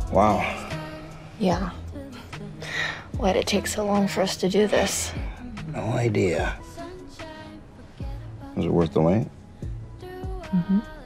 Wow. Yeah. Why'd it take so long for us to do this? No idea. Was it worth the wait? Mm-hmm.